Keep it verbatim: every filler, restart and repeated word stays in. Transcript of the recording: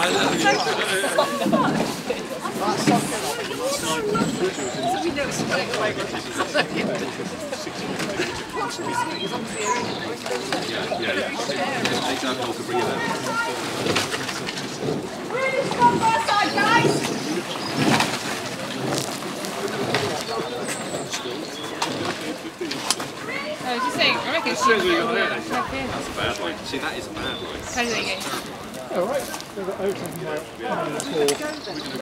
Yeah, yeah. Take that off and bring it out. Really strong first side, guys! I was just saying, I reckon As soon as we got there, that's that's a bad line. See, that is a bad line. How do you think? All right.